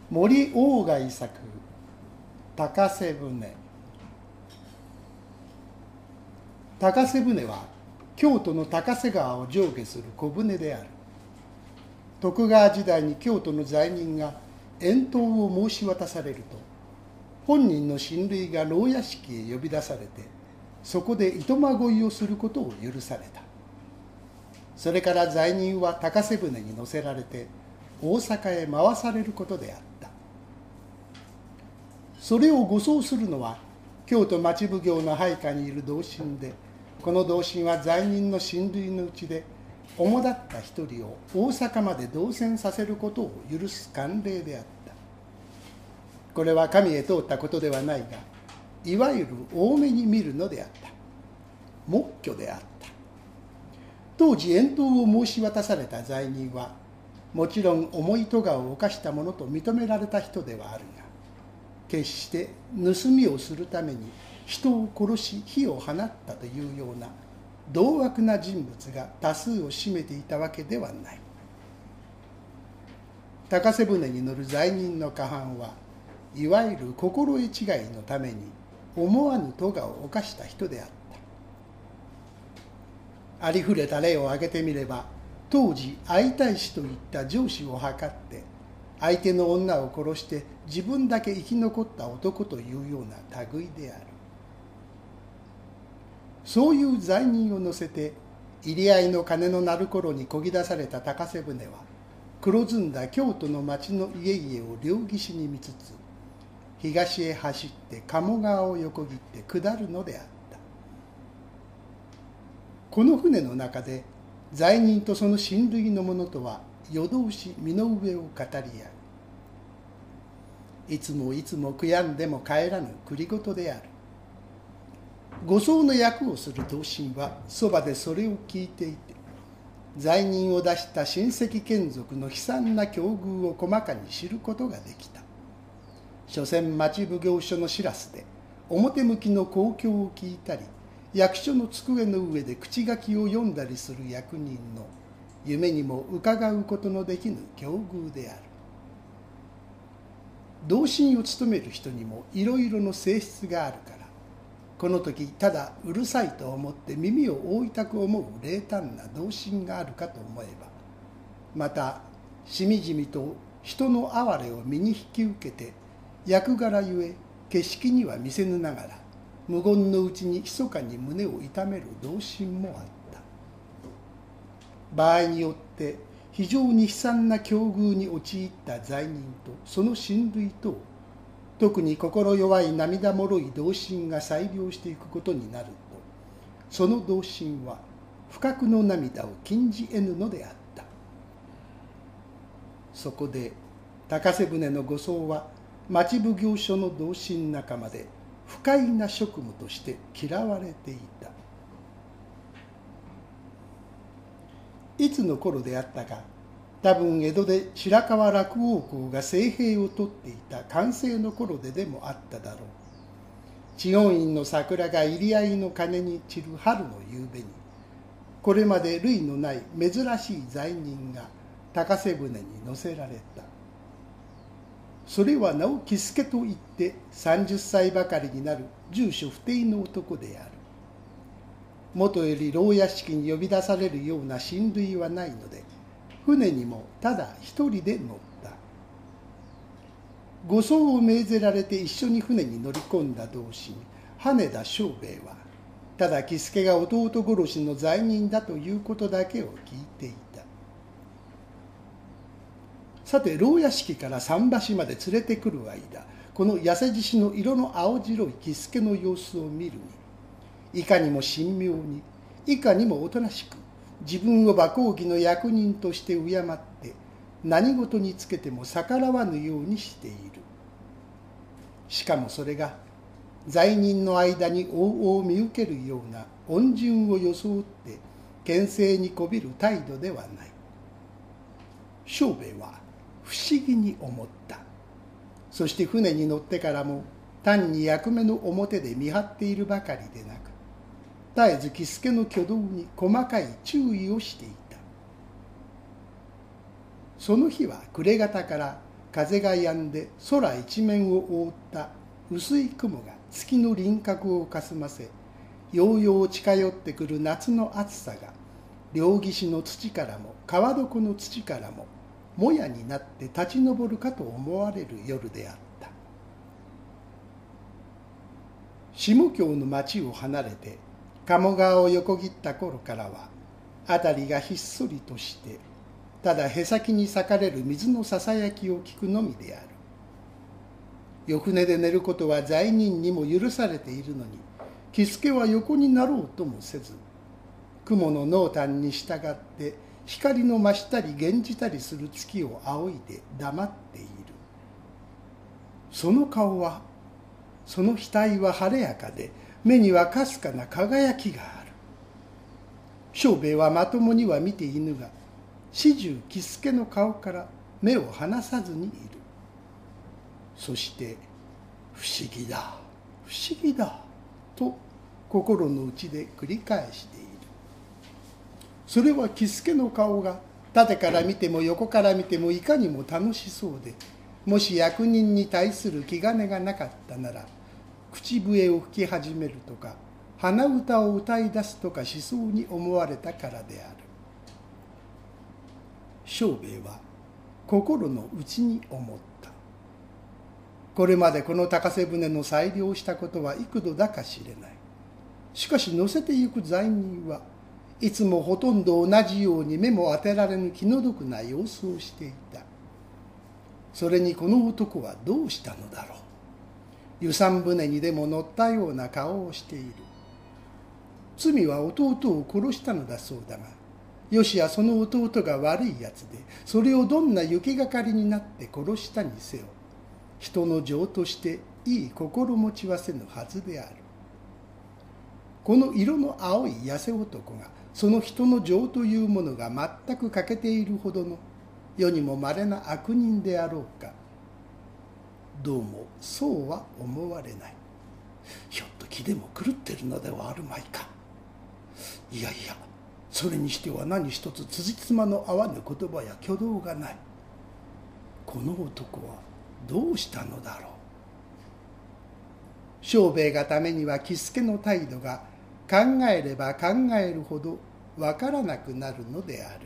森鴎外作高瀬舟。高瀬舟は京都の高瀬川を上下する小舟である。徳川時代に京都の罪人が遠島を申し渡されると、本人の親類が牢屋敷へ呼び出されて、そこで糸まごいをすることを許された。それから罪人は高瀬舟に乗せられて大阪へ回されることであった。それを護送するのは京都町奉行の配下にいる同心で、この同心は罪人の親類のうちで主だった一人を大阪まで動線させることを許す慣例であった。これは神へ通ったことではないが、いわゆる大目に見るのであった。黙許であった。当時遠島を申し渡された罪人は、もちろん重い咎を犯したものと認められた人ではあるが、決して盗みをするために人を殺し火を放ったというような獰悪な人物が多数を占めていたわけではない。高瀬舟に乗る罪人の過半はいわゆる心得違いのために思わぬ咎を犯した人であった。ありふれた例を挙げてみれば、当時相対死といった上司を図って相手の女を殺して自分だけ生き残った男というような類である。そういう罪人を乗せて入り合いの鐘の鳴る頃に漕ぎ出された高瀬舟は、黒ずんだ京都の町の家々を両岸に見つつ、東へ走って鴨川を横切って下るのであった。この船の中で罪人とその親類の者とは夜通し身の上を語り合う。いつもいつも悔やんでも帰らぬ繰り言である。護送の役をする同心はそばでそれを聞いていて、罪人を出した親戚眷属の悲惨な境遇を細かに知ることができた。所詮町奉行所の知らすで表向きの公共を聞いたり、役所の机の上で口書きを読んだりする役人の夢にも伺うことのできぬ境遇である。同心を務める人にもいろいろの性質があるから、この時ただうるさいと思って耳を覆いたく思う冷淡な同心があるかと思えば、またしみじみと人の哀れを身に引き受けて役柄ゆえ景色には見せぬながら無言のうちに密かに胸を痛める同心もあった。場合によって非常に悲惨な境遇に陥った罪人とその親類と、特に心弱い涙もろい同心が裁量していくことになると、その同心は不覚の涙を禁じ得ぬのであった。そこで高瀬舟の護送は町奉行所の同心仲間で不快な職務として嫌われていた。いつの頃であったか、多分江戸で白河落王公が政兵を取っていた寛政の頃でもあっただろう。知恩院の桜が入り合いの鐘に散る春の夕べに、これまで類のない珍しい罪人が高瀬舟に乗せられた。それは直木助といって30歳ばかりになる住所不定の男である。もとより牢屋敷に呼び出されるような親類はないので、船にもただ一人で乗った。護送を命ぜられて一緒に船に乗り込んだ同心羽田庄兵衛は、ただ喜助が弟殺しの罪人だということだけを聞いていた。さて牢屋敷から桟橋まで連れてくる間、この痩せ獅子の色の青白い喜助の様子を見るに、いかにも神妙に、いかにもおとなしく、自分を馬公儀の役人として敬って何事につけても逆らわぬようにしている。しかもそれが罪人の間に往々見受けるような恩順を装って牽制にこびる態度ではない。庄兵衛は不思議に思った。そして船に乗ってからも単に役目の表で見張っているばかりでなく、絶えず喜助の挙動に細かい注意をしていた。その日は暮れ方から風が止んで空一面を覆った薄い雲が月の輪郭をかすませ、ようよう近寄ってくる夏の暑さが両岸の土からも川床の土からももやになって立ち上るかと思われる夜であった。下京の町を離れて鴨川を横切った頃からは、辺りがひっそりとして、ただへさきに裂かれる水のささやきを聞くのみである。横寝で寝ることは罪人にも許されているのに、喜助は横になろうともせず、雲の濃淡に従って光の増したり減じたりする月を仰いで黙っている。その顔は、その額は晴れやかで、目にはかすかな輝きがある。庄兵衛はまともには見ていぬが、始終喜助の顔から目を離さずにいる。そして不思議だ不思議だと心の内で繰り返している。それは喜助の顔が縦から見ても横から見てもいかにも楽しそうで、もし役人に対する気兼ねがなかったなら、口笛を吹き始めるとか鼻歌を歌い出すとかしそうに思われたからである。庄兵衛は心の内に思った。これまでこの高瀬舟の裁量をしたことは幾度だか知れない。しかし乗せてゆく罪人はいつもほとんど同じように目も当てられぬ気の毒な様子をしていた。それにこの男はどうしたのだろう。遊山舟にでも乗ったような顔をしている。罪は弟を殺したのだそうだが、よしやその弟が悪いやつで、それをどんな行きがかりになって殺したにせよ、人の情としていい心持ちはせぬはずである。この色の青い痩せ男がその人の情というものが全く欠けているほどの世にもまれな悪人であろうか。どうもそうは思われない。ひょっと気でも狂ってるのではあるまいか。いやいや、それにしては何一つ辻褄の合わぬ言葉や挙動がない。この男はどうしたのだろう。庄兵衛がためには喜助の態度が考えれば考えるほどわからなくなるのである。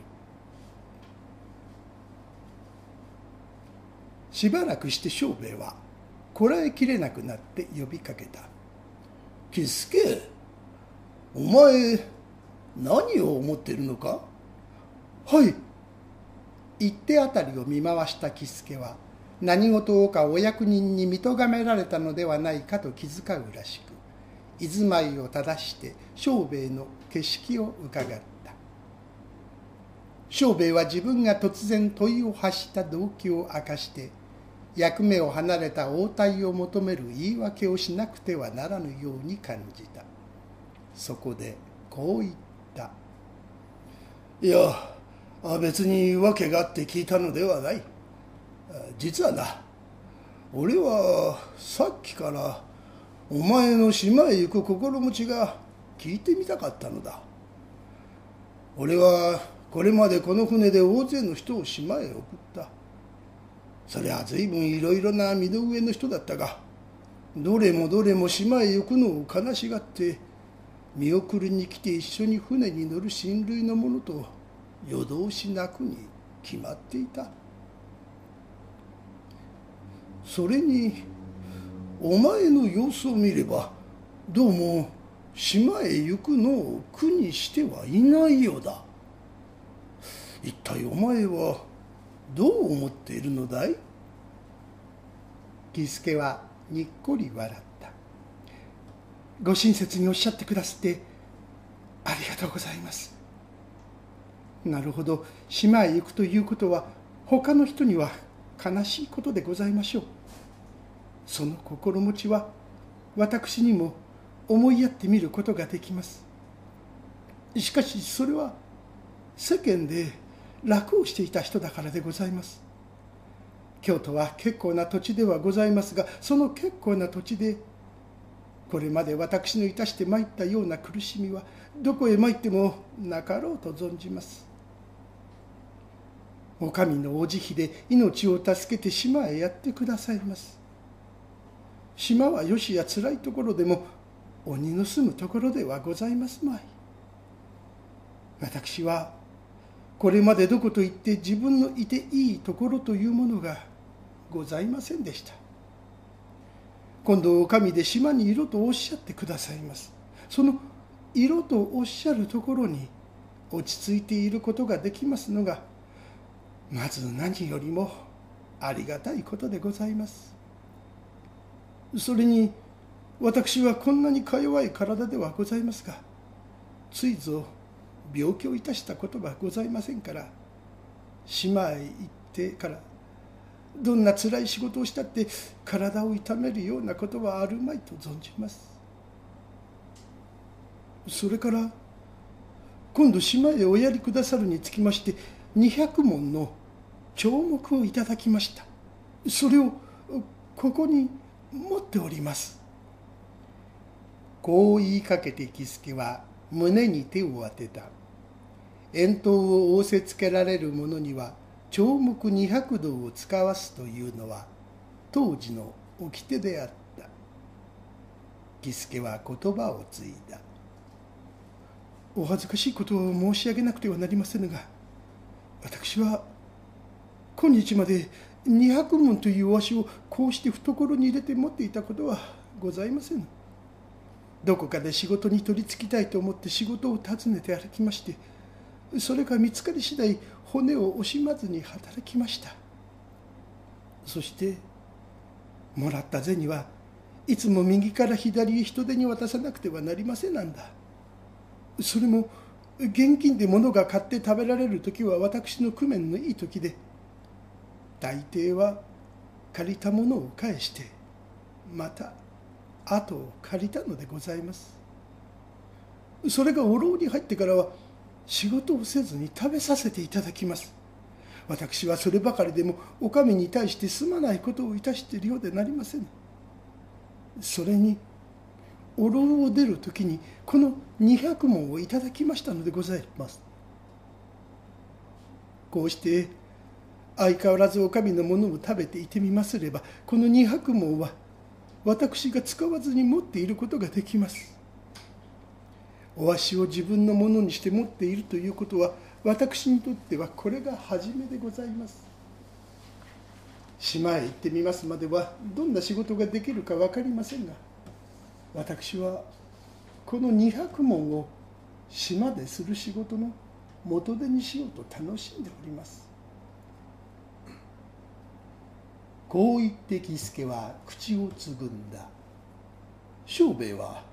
しばらくして庄兵衛はこらえきれなくなって呼びかけた。喜助、お前何を思っているのか。はい。言ってあたりを見回した喜助は何事をかお役人に見とがめられたのではないかと気遣うらしく、居住まいを正して庄兵衛の景色をうかがった。庄兵衛は自分が突然問いを発した動機を明かして、役目を離れた応対を求める言い訳をしなくてはならぬように感じた。そこでこう言った。いや、別に訳があって聞いたのではない。実はな、俺はさっきからお前の島へ行く心持ちが聞いてみたかったのだ。俺はこれまでこの船で大勢の人を島へ送った。そりゃ随分いろいろな身の上の人だったが、どれもどれも島へ行くのを悲しがって見送りに来て一緒に船に乗る親類の者と夜通し泣くに決まっていた。それにお前の様子を見ればどうも島へ行くのを苦にしてはいないようだ。一体お前はどう思っているのだい。喜助はにっこり笑った。ご親切におっしゃってくださってありがとうございます。なるほど、島へ行くということは他の人には悲しいことでございましょう。その心持ちは私にも思いやってみることができます。しかしそれは世間で楽をしていた人だからでございます。京都は結構な土地ではございますが、その結構な土地でこれまで私のいたして参ったような苦しみはどこへ参ってもなかろうと存じます。 お上のお慈悲で命を助けて島へやってくださいます。島はよしやつらいところでも鬼の住むところではございますまい。私はこれまでどこと言って自分のいていいところというものがございませんでした。今度お上で島にいろとおっしゃってくださいます。そのいろとおっしゃるところに落ち着いていることができますのが、まず何よりもありがたいことでございます。それに私はこんなにか弱い体ではございますが、ついぞ病気をいたしたことはございませんから、島へ行ってからどんなつらい仕事をしたって体を痛めるようなことはあるまいと存じます。それから今度島へおやりくださるにつきまして200文の帳目をいただきました。それをここに持っております。こう言いかけて喜助は胸に手を当てた。遠島を仰せつけられる者には帳目200道を使わすというのは当時の掟であった。喜助は言葉を継いだ。お恥ずかしいことを申し上げなくてはなりませぬが、私は今日まで200文というお足をこうして懐に入れて持っていたことはございませぬ。どこかで仕事に取り付きたいと思って仕事を訪ねて歩きまして、それが見つかり次第骨を惜しまずに働きました。そしてもらった銭はいつも右から左へ人手に渡さなくてはなりませんなんだ。それも現金で物が買って食べられる時は私の工面のいい時で、大抵は借りたものを返してまた後を借りたのでございます。それがお牢に入ってからは仕事をせずに食べさせていただきます。私はそればかりでもお上に対してすまないことをいたしているようでなりません。それにお牢を出る時にこの200文をいただきましたのでございます。こうして相変わらずお上のものを食べていてみますれば、この200文は私が使わずに持っていることができます。お足を自分のものにして持っているということは、私にとってはこれが初めでございます。島へ行ってみますまではどんな仕事ができるか分かりませんが、私はこの200文を島でする仕事の元手にしようと楽しんでおります。こう言って喜助は口をつぐんだ。庄兵衛は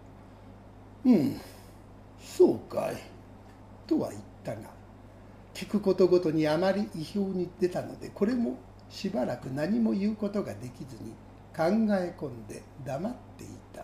そうかいとは言ったが、聞くことごとにあまり意表に出たので、これもしばらく何も言うことができずに考え込んで黙っていた。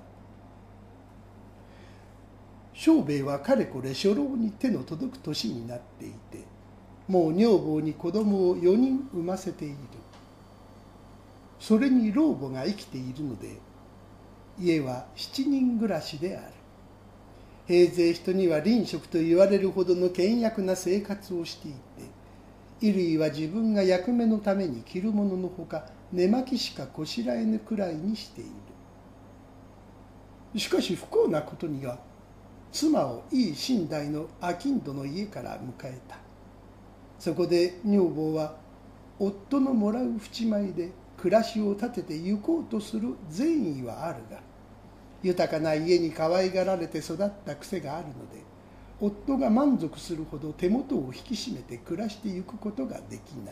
庄兵衛はかれこれ初老に手の届く年になっていて、もう女房に子供を4人産ませている。それに老母が生きているので、家は7人暮らしである。平勢人には隣職と言われるほどの倹約な生活をしていて、衣類は自分が役目のために着るもののほか寝巻きしかこしらえぬくらいにしている。しかし不幸なことには、妻をいい寝台の商人の家から迎えた。そこで女房は夫のもらう扶米で暮らしを立てて行こうとする善意はあるが、豊かな家に可愛がられて育った癖があるので、夫が満足するほど手元を引き締めて暮らしてゆくことができない。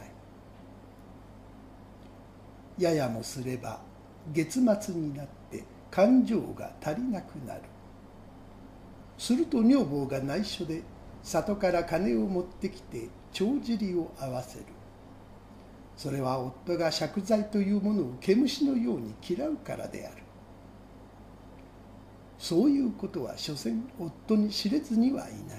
ややもすれば月末になって勘定が足りなくなる。すると女房が内緒で里から金を持ってきて帳尻を合わせる。それは夫が借財というものを毛虫のように嫌うからである。そういうことは所詮夫に知れずにはいない。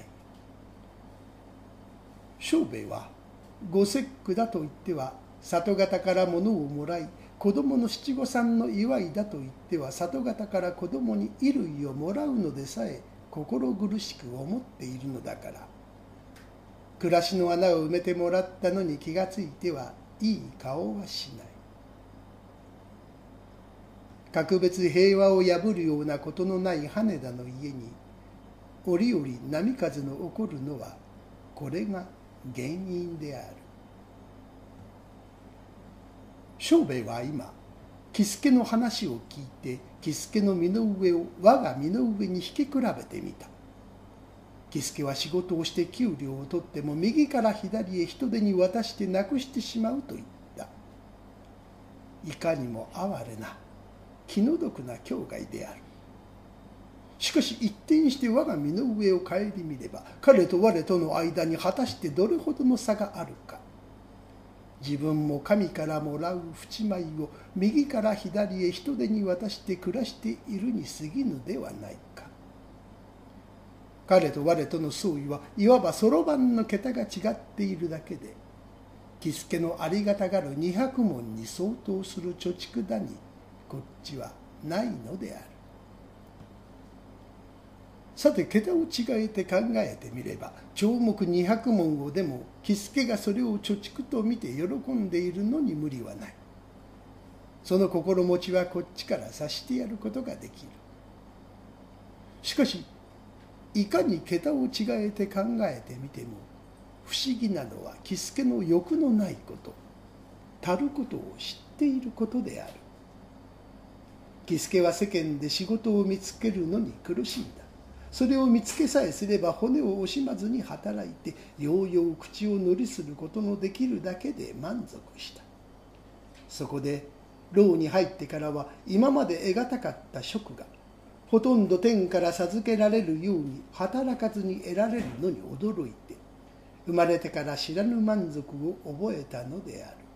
庄兵衛はご節句だと言っては里方から物をもらい、子供の七五三の祝いだと言っては里方から子供に衣類をもらうのでさえ心苦しく思っているのだから、 暮らしの穴を埋めてもらったのに気がついてはいい顔はしない。格別平和を破るようなことのない羽田の家に折々波風の起こるのはこれが原因である。庄兵衛は今喜助の話を聞いて喜助の身の上を我が身の上に引き比べてみた。喜助は仕事をして給料を取っても右から左へ人手に渡してなくしてしまうと言った。いかにも哀れな気の毒な兄弟である。しかし一転して我が身の上を顧みれば彼と我との間に果たしてどれほどの差があるか。自分も神からもらう扶持米を右から左へ人手に渡して暮らしているに過ぎぬではないか。彼と我との相違はいわばそろばんの桁が違っているだけで、喜助のありがたがる200文に相当する貯蓄だにこっちはないのである。さて桁を違えて考えてみれば、帳目200文をでも喜助がそれを貯蓄と見て喜んでいるのに無理はない。その心持ちはこっちから察してやることができる。しかしいかに桁を違えて考えてみても不思議なのは喜助の欲のないこと、たることを知っていることである。喜助は世間で仕事を見つけるのに苦しんだ。それを見つけさえすれば骨を惜しまずに働いてようよう口を塗りすることのできるだけで満足した。そこで牢に入ってからは今まで得難かった職がほとんど天から授けられるように働かずに得られるのに驚いて、生まれてから知らぬ満足を覚えたのである。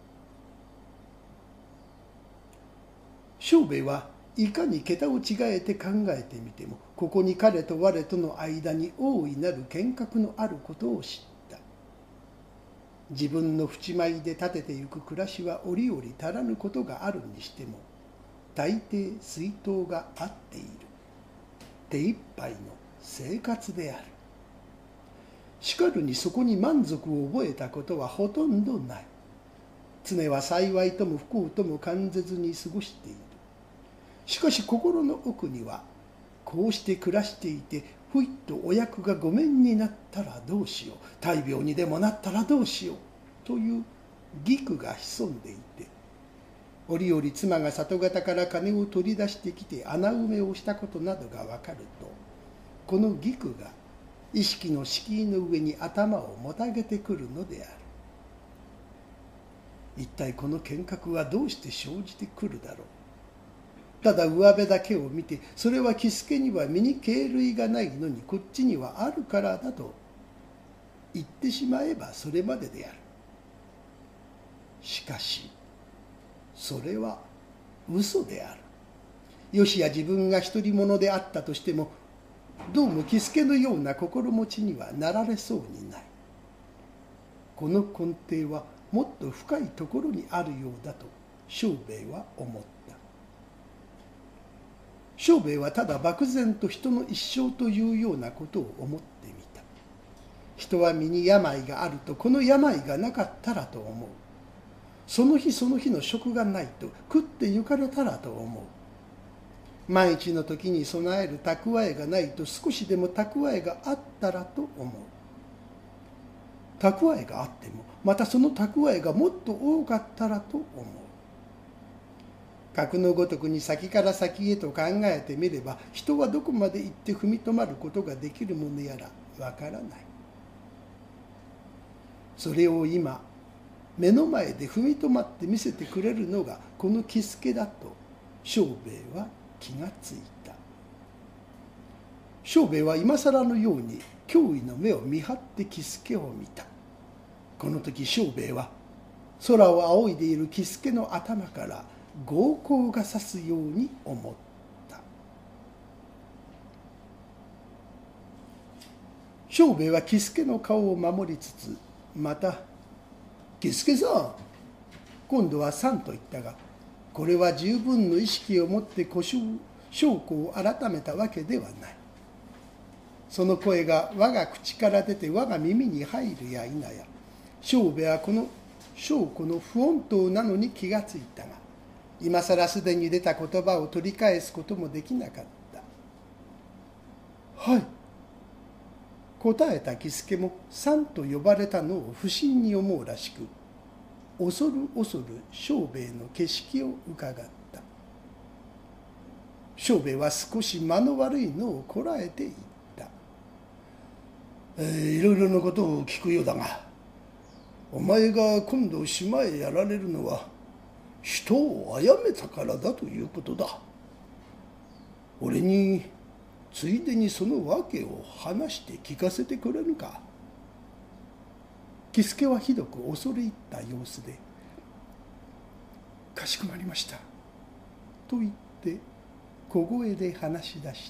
庄兵衛はいかに桁を違えて考えてみてもここに彼と我との間に大いなる見学のあることを知った。自分の扶持米で立ててゆく暮らしは折々足らぬことがあるにしても大抵水筒が合っている手一杯の生活である。しかるにそこに満足を覚えたことはほとんどない。常は幸いとも不幸とも感じずに過ごしている。しかし心の奥にはこうして暮らしていてふいっとお役がご免になったらどうしよう、大病にでもなったらどうしようという義句が潜んでいて、折々妻が里方から金を取り出してきて穴埋めをしたことなどがわかると、この義句が意識の敷居の上に頭をもたげてくるのである。一体この見学はどうして生じてくるだろう。ただ上辺だけを見て、それは喜助には身に敬類がないのにこっちにはあるからだと言ってしまえばそれまでである。しかしそれは嘘である。よしや自分が独り者であったとしてもどうも喜助のような心持ちにはなられそうにない。この根底はもっと深いところにあるようだと庄兵衛は思った。庄兵衛はただ漠然と人の一生というようなことを思ってみた。人は身に病があるとこの病がなかったらと思う。その日その日の食がないと食ってゆかれたらと思う。万一の時に備える蓄えがないと少しでも蓄えがあったらと思う。蓄えがあってもまたその蓄えがもっと多かったらと思う。格のごとくに先から先へと考えてみれば人はどこまで行って踏みとまることができるものやらわからない。それを今目の前で踏みとまって見せてくれるのがこの喜助だと庄兵衛は気がついた。庄兵衛は今更のように驚異の目を見張って喜助を見た。この時庄兵衛は空を仰いでいる喜助の頭から号光がさすように思った。庄兵衛は喜助の顔を守りつつまた「喜助さん」今度は「さん」と言ったが、これは十分の意識を持って証拠を改めたわけではない。 その声が我が口から出て我が耳に入るや否や、庄兵衛はこの証拠の不穏当なのに気がついたが、今さらすでに出た言葉を取り返すこともできなかった。はい、答えた喜助もさんと呼ばれたのを不審に思うらしく、恐る恐る庄兵衛の景色をうかがった。庄兵衛は少し間の悪いのをこらえていった。いろいろなことを聞くようだが、お前が今度島へやられるのは人を殺めたからだということだ。俺についでにその訳を話して聞かせてくれぬか。喜助はひどく恐れ入った様子で、かしこまりました、と言って小声で話し出した。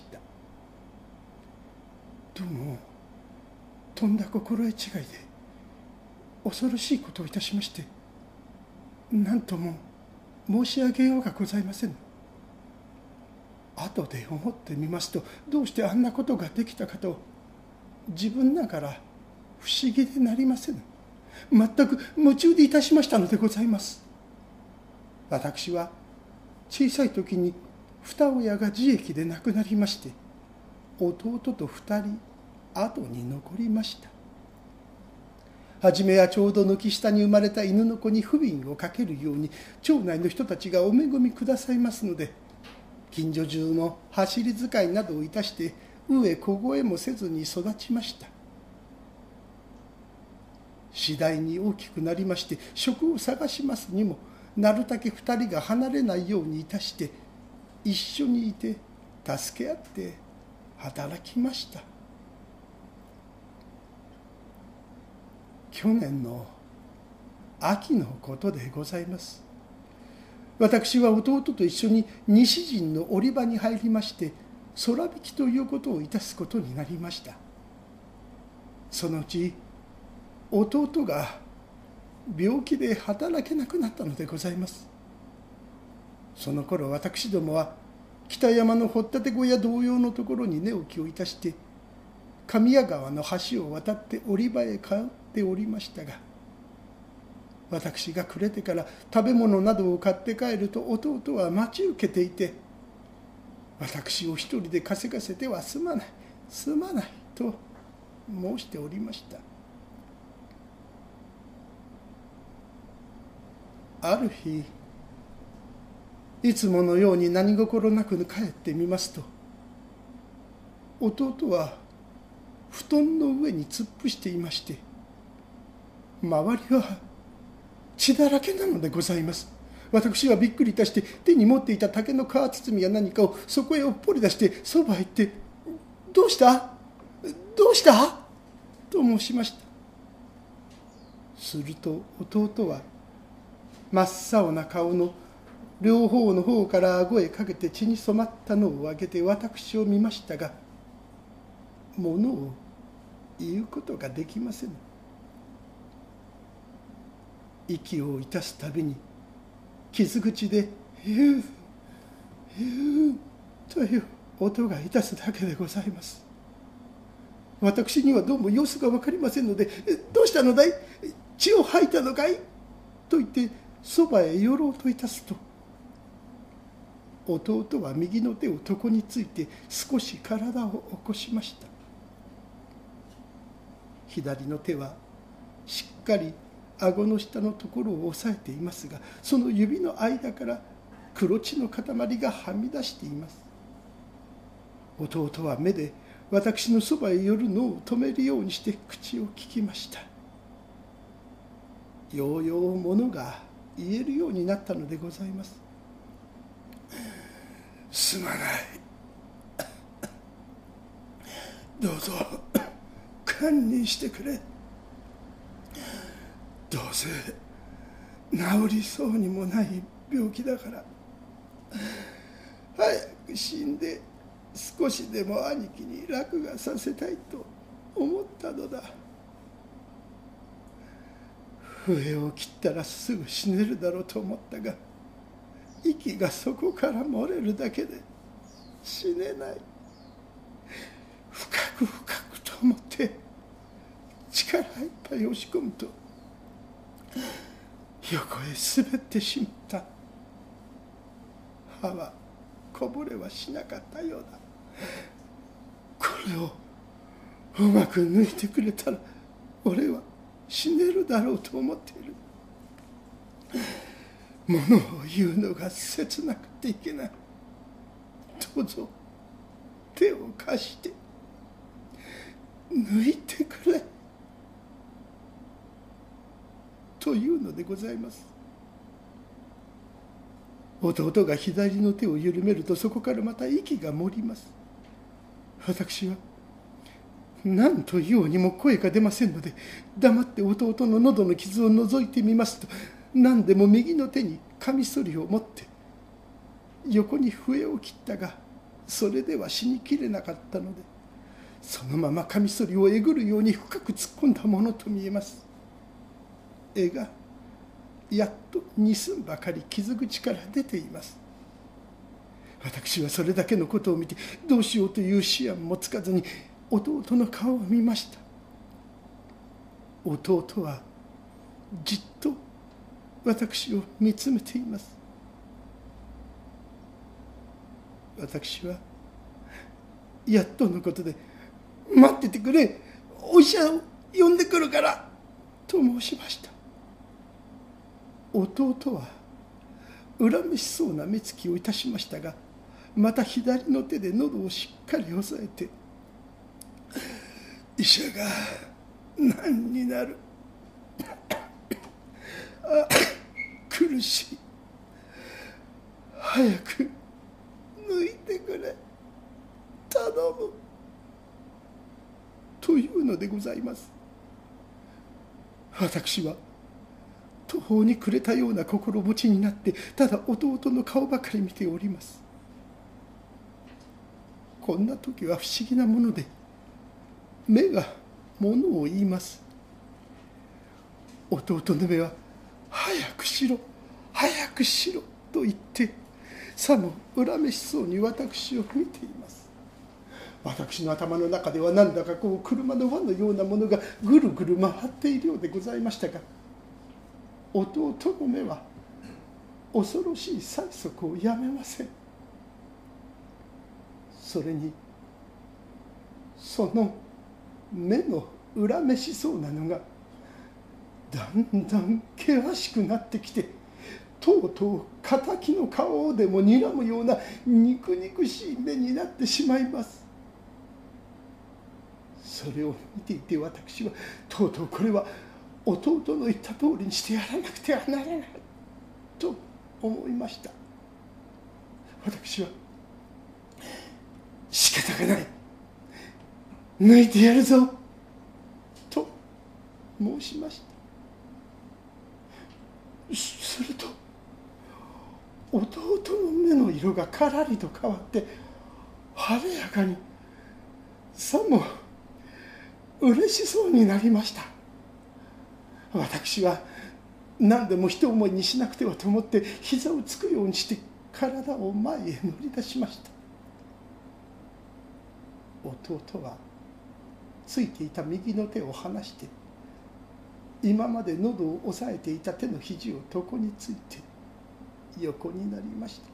どうもとんだ心得違いで恐ろしいことをいたしまして、何とも申し上げようがございません。後で思ってみますと、どうしてあんなことができたかと自分ながら不思議でなりません。全く夢中でいたしましたのでございます。私は小さい時に二親が自役で亡くなりまして、弟と二人後に残りました。はじめはちょうど軒下に生まれた犬の子に不憫をかけるように町内の人たちがお恵みくださいますので、近所中の走り使いなどをいたして飢え凍えもせずに育ちました。次第に大きくなりまして、職を探しますにもなるたけ二人が離れないようにいたして、一緒にいて助け合って働きました。去年の秋のことでございます。私は弟と一緒に西陣の織場に入りまして、空引きということをいたすことになりました。そのうち弟が病気で働けなくなったのでございます。その頃私どもは北山の掘っ立て小屋同様のところに寝起きをいたして、神谷川の橋を渡って織場へ通っておりましたが、私が暮れてから食べ物などを買って帰ると弟は待ち受けていて、私を一人で稼がせてはすまないすまないと申しておりました。ある日、いつものように何心なく帰ってみますと、弟は布団の上に突っ伏していまして、周りは血だらけなのでございます。私はびっくりいたして、手に持っていた竹の皮包みや何かをそこへおっぽり出してそばへ行って、どうしたどうしたと申しました。すると弟は真っ青な顔の両方の方から顎へかけて血に染まったのを上げて私を見ましたが、ものを言うことができません。息をいたすたびに傷口でヒューヒューという音がいたすだけでございます。私にはどうも様子が分かりませんので、どうしたのだい、血を吐いたのかいと言ってそばへ寄ろうといたすと、弟は右の手を床について少し体を起こしました。左の手はしっかり顎の下のところを押さえていますが、その指の間から黒血の塊がはみ出しています。弟は目で私のそばへ寄るのを止めるようにして口を利きました。ようようものが言えるようになったのでございます。すまない、どうぞ堪忍してくれ。どうせ治りそうにもない病気だから、早く死んで少しでも兄貴に楽がさせたいと思ったのだ。笛を切ったらすぐ死ねるだろうと思ったが、息がそこから漏れるだけで死ねない。深く深くと思って力いっぱい押し込むと横へ滑ってしまった。歯はこぼれはしなかったようだ。これをうまく抜いてくれたら俺は死ねるだろうと思っている。ものを言うのが切なくていけない。どうぞ手を貸して抜いてくれというのでございます。弟が左の手を緩めるとそこからまた息が漏ります。私は何と言おうにも声が出ませんので黙って弟の喉の傷を覗いてみますと、何でも右の手にカミソリを持って横に笛を切ったがそれでは死にきれなかったのでそのままカミソリをえぐるように深く突っ込んだものと見えます。絵がやっと2寸ばかり傷口から出ています。私はそれだけのことを見てどうしようという思案もつかずに弟の顔を見ました。弟はじっと私を見つめています。私はやっとのことで「待っててくれ、お医者を呼んでくるから」と申しました。弟は恨めしそうな目つきをいたしましたがまた左の手で喉をしっかり押さえて「医者が何になるあ苦しい早く抜いてくれ頼む」というのでございます。私は途方に暮れたような心持ちになってただ弟の顔ばかり見ております。こんな時は不思議なもので目がものを言います。弟の目は「早くしろ早くしろ」と言ってさも恨めしそうに私を見ています。私の頭の中ではなんだかこう車の輪のようなものがぐるぐる回っているようでございましたが弟の目は恐ろしい催促をやめません。それにその目の恨めしそうなのがだんだん険しくなってきてとうとう敵の顔をでも睨むような肉々しい目になってしまいます。それを見ていて私はとうとうこれは弟の言った通りにしてやらなくてはならないと思いました。私は仕方がない、抜いてやるぞと申しました。すると弟の目の色がからりと変わって晴れやかにさも嬉しそうになりました。私は何でも一思いにしなくてはと思って膝をつくようにして体を前へ乗り出しました。弟はついていた右の手を離して今まで喉を押さえていた手の肘を床について横になりました。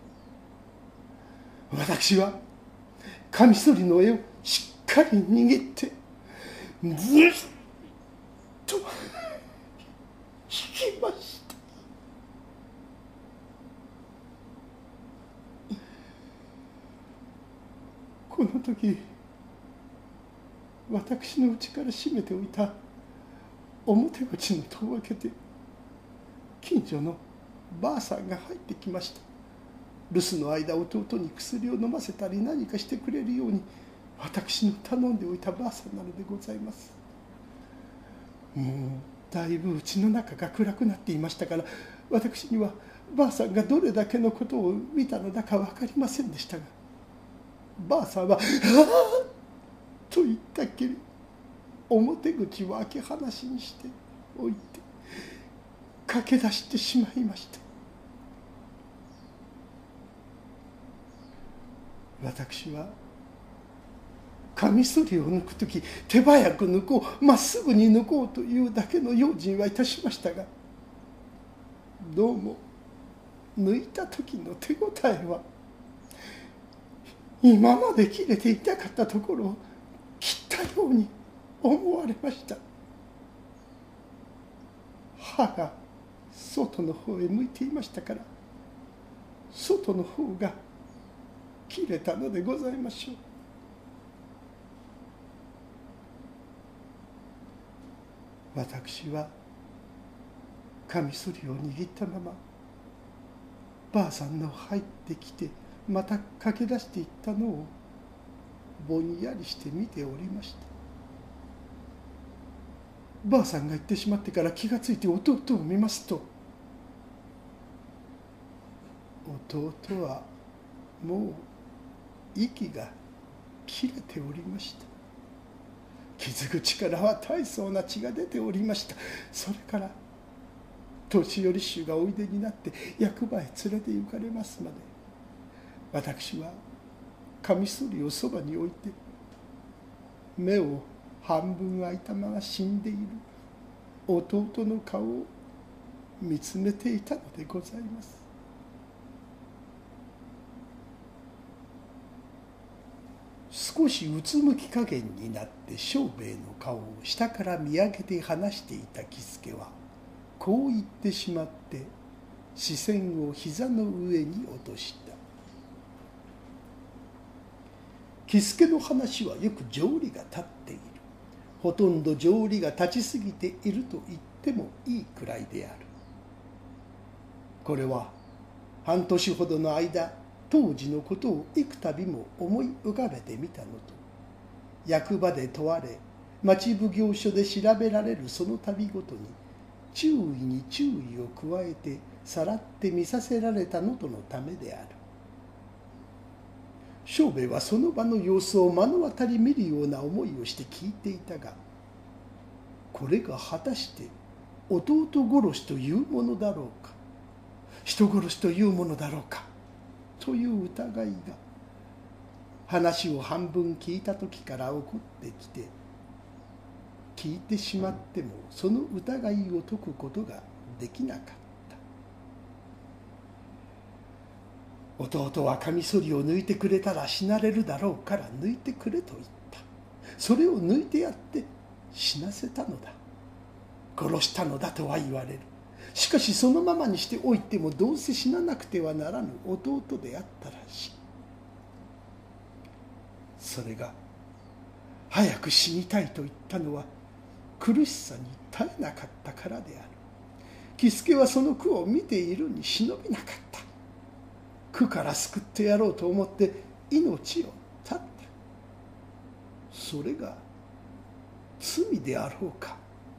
私はカミソリの柄をしっかり握ってずっと引きました。この時私の内から閉めておいた表口の戸を開けて近所のばあさんが入ってきました。留守の間弟に薬を飲ませたり何かしてくれるように私の頼んでおいたばあさんなのでございます。もうだいぶ家の中が暗くなっていましたから私にはばあさんがどれだけのことを見たのだか分かりませんでしたがばあさんは「ああ!」と言ったっきり表口を開け放しにしておいて駆け出してしまいました。私はカミソリを抜くとき手早く抜こう、まっすぐに抜こうというだけの用心はいたしましたが、どうも抜いた時の手応えは今まで切れていなかったところを切ったように思われました。歯が外の方へ向いていましたから、外の方が切れたのでございましょう。私はカミソリを握ったまま、ばあさんの入ってきてまた駆け出していったのをぼんやりして見ておりました。ばあさんが行ってしまってから気がついて弟を見ますと、弟はもう息が切れておりました。傷口からは大層な血が出ておりました。それから年寄り衆がおいでになって役場へ連れて行かれますまで、私はカミソリをそばに置いて、目を半分開いたまま死んでいる弟の顔を見つめていたのでございます。少しうつむき加減になって庄兵衛の顔を下から見上げて話していた喜助はこう言ってしまって視線を膝の上に落とした。喜助の話はよく条理が立っている。ほとんど条理が立ちすぎていると言ってもいいくらいである。これは半年ほどの間、当時のことを幾度も思い浮かべてみたのと、役場で問われ町奉行所で調べられるその度ごとに注意に注意を加えてさらって見させられたのとのためである。庄兵衛はその場の様子を目の当たり見るような思いをして聞いていたが、これが果たして弟殺しというものだろうか、人殺しというものだろうかという疑いが話を半分聞いた時から起こってきて、聞いてしまってもその疑いを解くことができなかった。弟はカミソリを抜いてくれたら死なれるだろうから抜いてくれと言った。それを抜いてやって死なせたのだ。殺したのだとは言われる。しかしそのままにしておいてもどうせ死ななくてはならぬ弟であったらしい。それが早く死にたいと言ったのは苦しさに耐えなかったからである。喜助はその苦を見ているに忍びなかった。苦から救ってやろうと思って命を絶った。それが罪であろうか。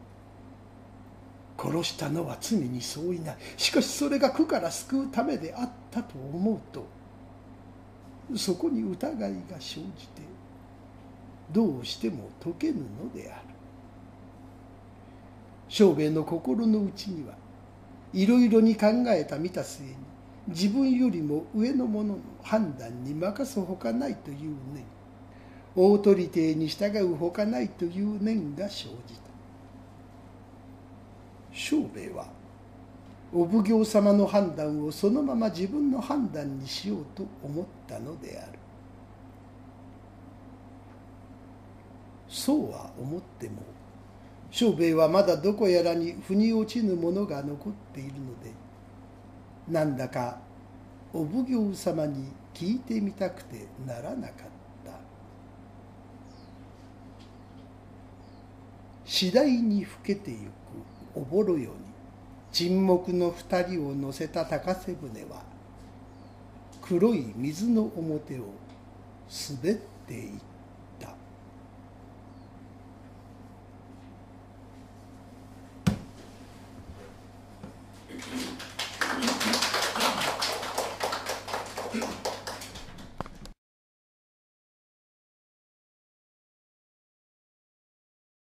殺したのは罪に相違ない。しかしそれが苦から救うためであったと思うと、そこに疑いが生じてどうしても解けぬのである。庄兵衛の心の内にはいろいろに考えた見た末に、自分よりも上の者の判断に任すほかないという念、オートリティに従うほかないという念が生じた。庄兵衛はお奉行様の判断をそのまま自分の判断にしようと思ったのである。そうは思っても庄兵衛はまだどこやらに腑に落ちぬものが残っているので、なんだかお奉行様に聞いてみたくてならなかった。次第に更けてゆくおぼろよに沈黙の二人を乗せた高瀬舟は黒い水の表を滑っていた。